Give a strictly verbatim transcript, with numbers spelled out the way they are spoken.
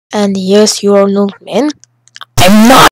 And yes, you are not man. I'm not.